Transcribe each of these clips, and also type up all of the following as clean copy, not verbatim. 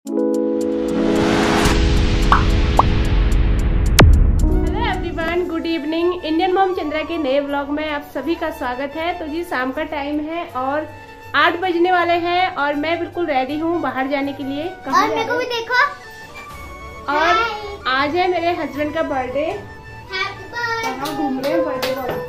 Good evening. Indian mom Chandra के नए vlog में आप सभी का स्वागत है। तो जी शाम का टाइम है और 8 बजने वाले हैं और मैं बिल्कुल रेडी हूँ बाहर जाने के लिए। और मेरे को भी देखो। और आज है मेरे हस्बैंड का बर्थडे। कहाँ घूम रहे हैं बर्थडे वाला।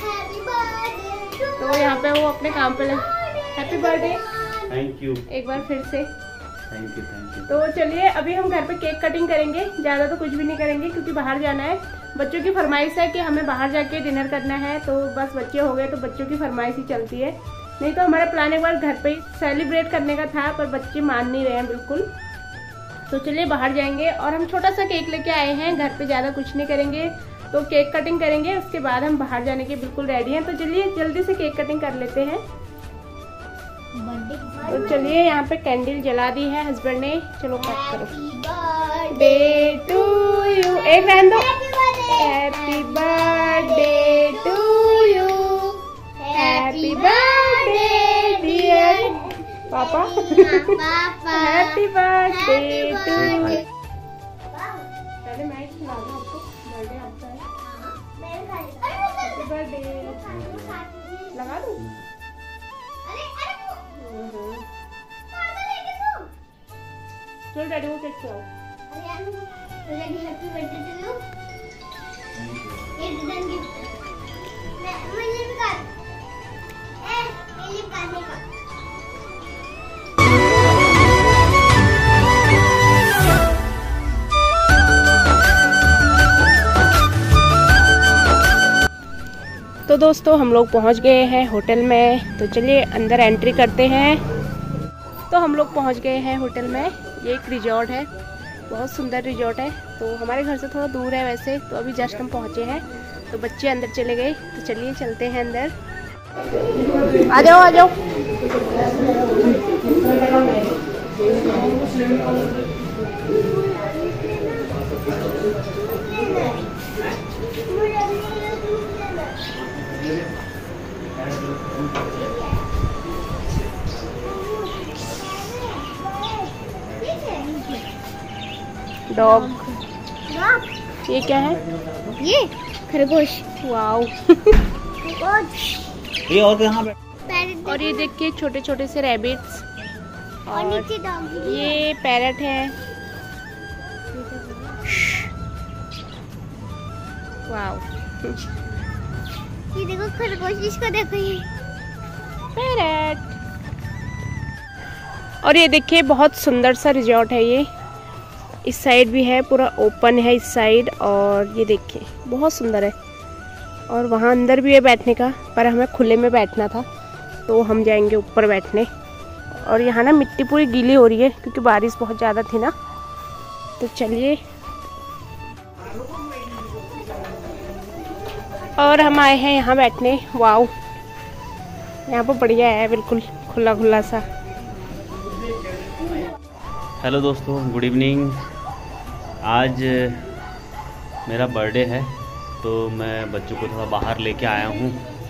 तो यहाँ पे वो अपने काम पे लगे। Happy birthday. थैंक यू एक बार फिर से थैंक यू। तो चलिए अभी हम घर पे केक कटिंग करेंगे, ज्यादा तो कुछ भी नहीं करेंगे क्योंकि बाहर जाना है। बच्चों की फरमाइश है कि हमें बाहर जाके डिनर करना है, तो बस बच्चे हो गए तो बच्चों की फरमाइश ही चलती है। नहीं तो हमारा प्लान एक बार घर पे ही सेलिब्रेट करने का था, पर बच्चे मान नहीं रहे हैं बिल्कुल। तो चलिए बाहर जाएंगे और हम छोटा सा केक लेके आए हैं। घर पे ज़्यादा कुछ नहीं करेंगे, तो केक कटिंग करेंगे, उसके बाद हम बाहर जाने के बिल्कुल रेडी हैं। तो चलिए जल्दी से केक कटिंग कर लेते हैं। तो चलिए यहाँ पे कैंडल जला दी है हस्बैंड ने। चलो कट करो। Birthday to you. एक रहने दो। Happy birthday to you. Happy birthday dear पापा। Happy birthday to you. पहले मैं खिला दूं आपको, बर्थडे आपका है। हैप्पी बर्थडे लगा दूं। चलो डैडी को केक खिलाओ। Happy birthday to you. ये डिजाइन गिफ्ट मुझे भी कर। ये करने का। तो दोस्तों हम लोग पहुंच गए हैं होटल में। तो चलिए अंदर एंट्री करते हैं। तो हम लोग पहुंच गए हैं होटल में। ये एक रिजॉर्ट है, बहुत सुंदर रिजॉर्ट है। तो हमारे घर से थोड़ा दूर है वैसे, तो अभी जस्ट हम पहुंचे हैं। तो बच्चे अंदर चले गए, तो चलिए चलते हैं अंदर। आ जाओ आ जाओ। डॉग। ये क्या है? ये खरगोश। वाओ। ये और यहाँ पे। और ये देखिए छोटे छोटे से रैबिट्स। और नीचे डॉग। ये पैरट है। वाओ। ये देखो खरगोश, इसको देखो ये पैरट। और ये देखिए बहुत सुंदर सा रिजॉर्ट है ये। इस साइड भी है, पूरा ओपन है इस साइड। और ये देखिए बहुत सुंदर है। और वहाँ अंदर भी है बैठने का, पर हमें खुले में बैठना था, तो हम जाएंगे ऊपर बैठने। और यहाँ ना मिट्टी पूरी गीली हो रही है क्योंकि बारिश बहुत ज़्यादा थी ना। तो चलिए। और हम आए हैं यहाँ बैठने। वाओ, यहाँ पर बढ़िया है, बिल्कुल खुला खुला सा। हेलो दोस्तों, गुड इवनिंग। आज मेरा बर्थडे है, तो मैं बच्चों को थोड़ा बाहर लेके आया हूँ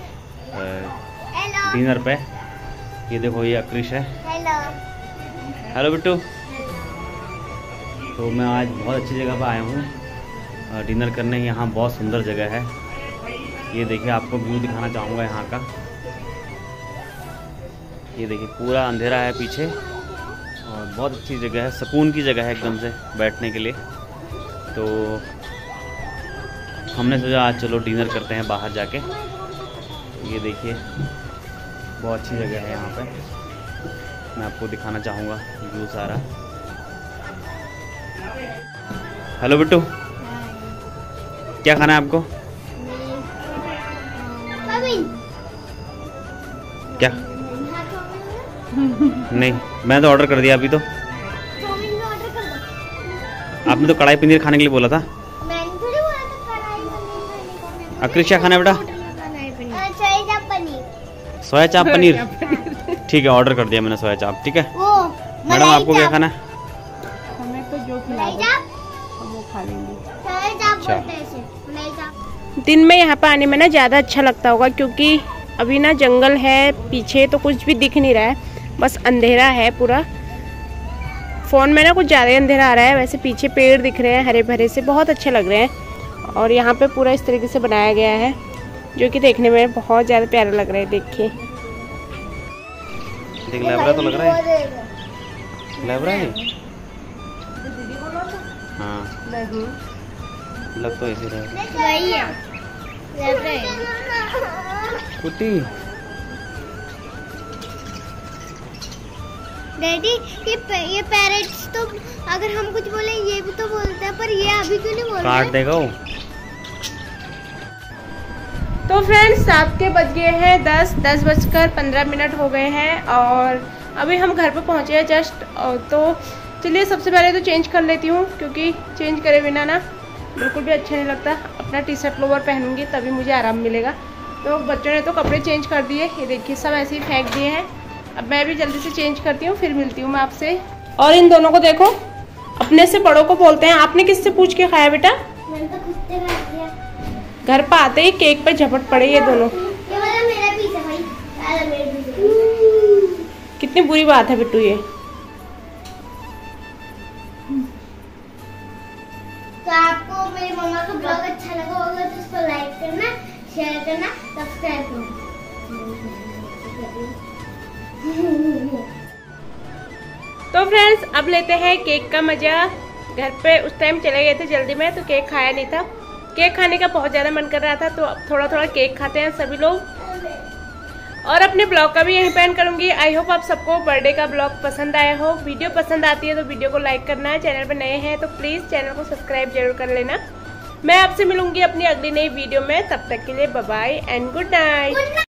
डिनर पे। ये देखो, ये अक्रिश है। हेलो बिट्टू। तो मैं आज बहुत अच्छी जगह पे आया हूँ डिनर करने। यहाँ बहुत सुंदर जगह है। ये देखिए, आपको व्यू दिखाना चाहूँगा यहाँ का। ये देखिए पूरा अंधेरा है पीछे, और बहुत अच्छी जगह है, सुकून की जगह है एकदम से बैठने के लिए। तो हमने सोचा आज चलो डिनर करते हैं बाहर जाके। ये देखिए बहुत अच्छी जगह है यहाँ पे, मैं आपको दिखाना चाहूँगा व्यू सारा। हेलो बिट्टू, क्या खाना है आपको? क्या? नहीं, मैं तो ऑर्डर कर दिया अभी। तो आपने तो कढ़ाई पनीर खाने के लिए बोला था। मैंने थोड़ी बोला था कढ़ाई पनीर। अक्रिश क्या खाना है बेटा? सोया चाप पनीर। सोया चाप पनीर। ठीक है, ऑर्डर कर दिया मैंने सोया चाप। ठीक है मैडम, आपको क्या खाना है? हमें तो जो खिला दो हम वो खा लेंगे। दिन में यहाँ पर आने में ना ज़्यादा अच्छा लगता होगा, क्योंकि अभी ना जंगल है पीछे, तो कुछ भी दिख नहीं रहा है, बस अंधेरा है पूरा। फ़ोन में ना कुछ ज़्यादा अंधेरा आ रहा है। वैसे पीछे पेड़ दिख रहे हैं हरे भरे से, बहुत अच्छे लग रहे हैं। और यहाँ पे पूरा इस तरीके से बनाया गया है जो कि देखने में बहुत ज़्यादा प्यारा लग रहा है। देखिए, देख लैब्रा तो लग रहा है, लैब्रा है। हाँ नहीं, लग तो ऐसे रहा है। वही है, लैब्रा है। कुटी डैडी, ये पैरेट्स तो अगर हम कुछ बोले ये भी तो बोलते हैं, पर ये अभी क्यों नहीं बोल रहे? काट देगा वो। तो फ्रेंड्स रात के बज गए हैं 10:15 हो गए हैं और अभी हम घर पे पहुँचे हैं जस्ट। तो चलिए सबसे पहले तो चेंज कर लेती हूँ, क्योंकि चेंज करे बिना ना बिल्कुल भी अच्छा नहीं लगता। अपना टी शर्ट लोवर पहनूंगी तभी मुझे आराम मिलेगा। तो बच्चों ने तो कपड़े चेंज कर दिए, ये देखिए सब ऐसे ही फेंक दिए हैं। अब मैं भी जल्दी से चेंज करती हूँ, फिर मिलती हूँ मैं आपसे। और इन दोनों को देखो, अपने से बड़ों को बोलते हैं आपने किससे पूछ के खाया बेटा? मैंने तो खुद से खा लिया। घर पर आते ही केक पे झपट पड़े ये दोनों। ये वाला मेरा पीस है भाई, वाला मेरा पीस है। कितनी बुरी बात है बिट्टू ये। तो आपको मेरी मम्मा का ब्लॉग अच्छा लगा होगा तो उसको लाइक करना, शेयर करना, सब्सक्राइब करना। तो फ्रेंड्स अब लेते हैं केक का मजा। घर पे उस टाइम चले गए थे जल्दी में, तो केक खाया नहीं था। केक खाने का बहुत ज़्यादा मन कर रहा था, तो अब थोड़ा थोड़ा केक खाते हैं सभी लोग। और अपने ब्लॉग का भी यहीं पे एंड करूँगी। आई होप आप सबको बर्थडे का ब्लॉग पसंद आया हो। वीडियो पसंद आती है तो वीडियो को लाइक करना है। चैनल पर नए हैं तो प्लीज़ चैनल को सब्सक्राइब जरूर कर लेना। मैं आपसे मिलूंगी अपनी अगली नई वीडियो में, तब तक के लिए bye bye and good night.